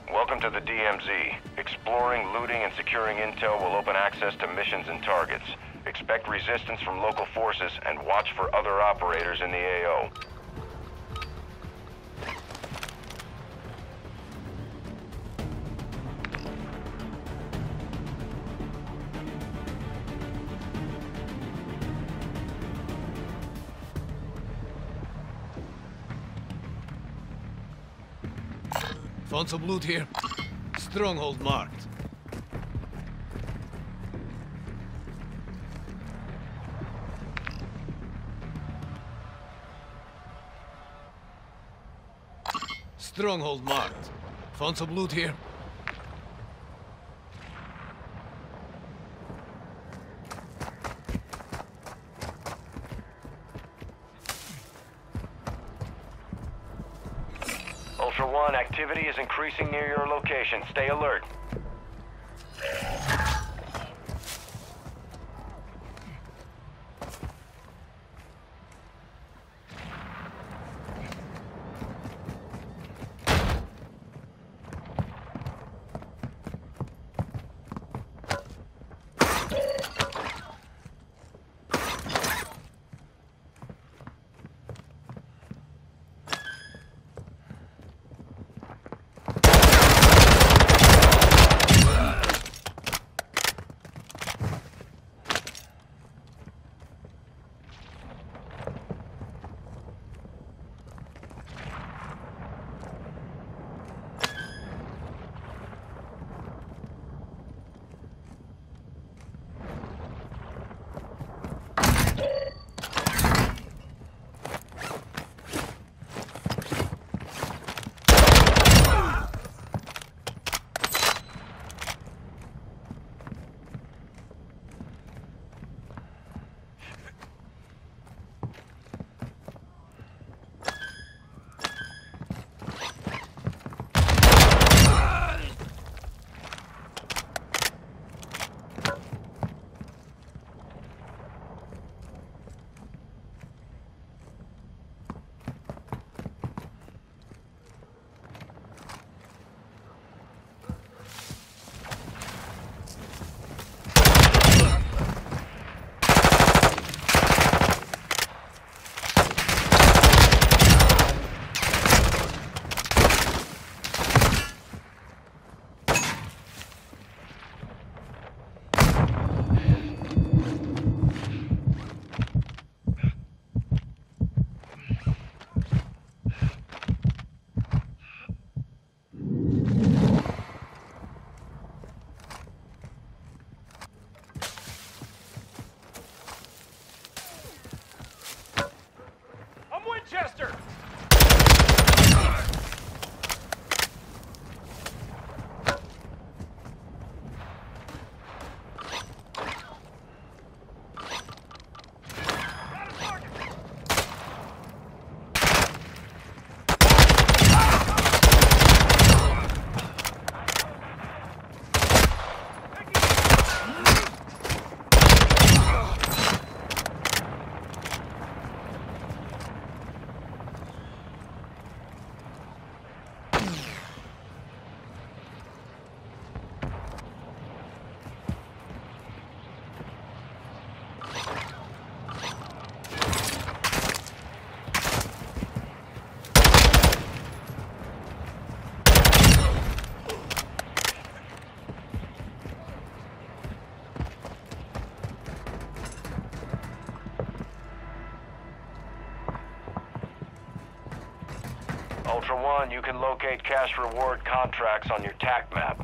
Welcome to the DMZ. Exploring, looting, and securing intel will open access to missions and targets. Expect resistance from local forces and watch for other operators in the AO. Found some loot here. Stronghold marked. Stronghold marked. Found some loot here. Ultra One, activity is increasing near your location. Stay alert. Chester! Ultra One, you can locate cash reward contracts on your TAC map.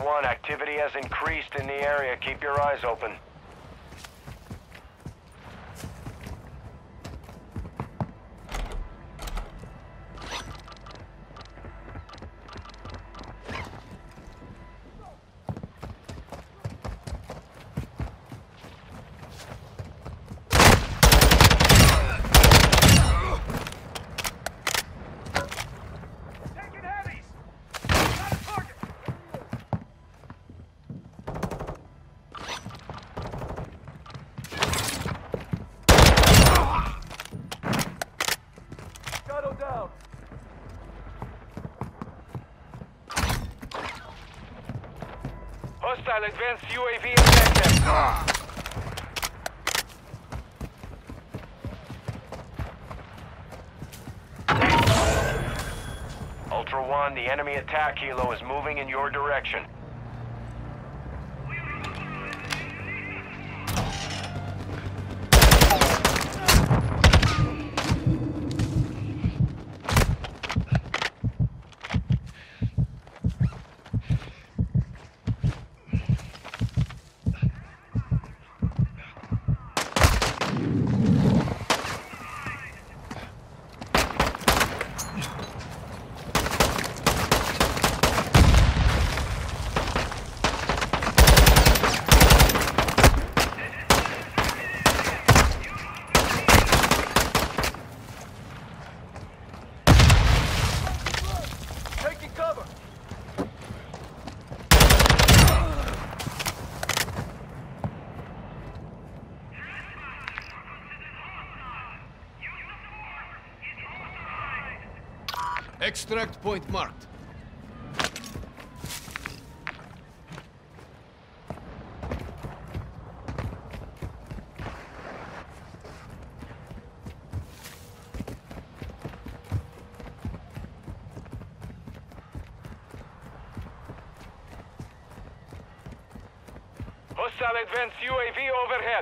One, activity has increased in the area. Keep your eyes open. Hostile advanced UAV attack Ultra One, the enemy attack helo is moving in your direction. Extract point marked. Hostile advanced UAV overhead.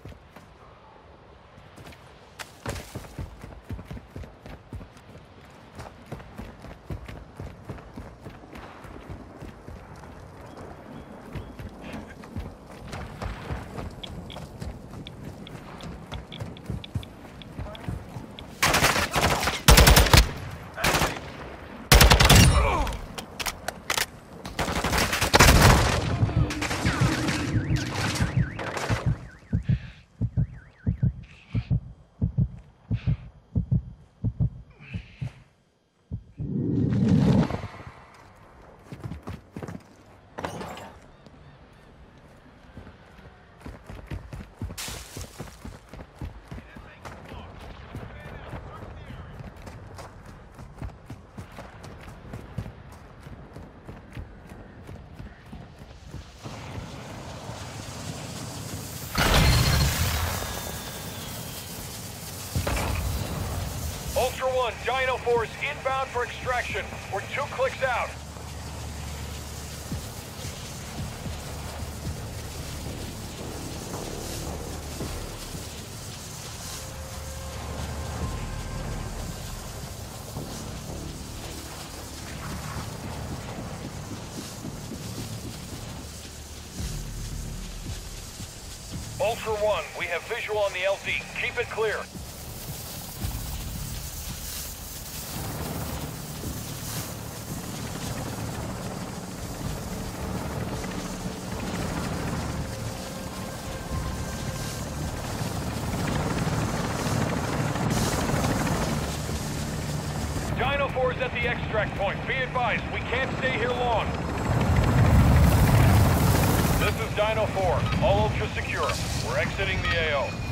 Ultra One, Dino Force inbound for extraction. We're 2 clicks out. Ultra One, we have visual on the LZ. Keep it clear. Dino 4 is at the extract point. Be advised, we can't stay here long. This is Dino 4. All ultra secure. We're exiting the AO.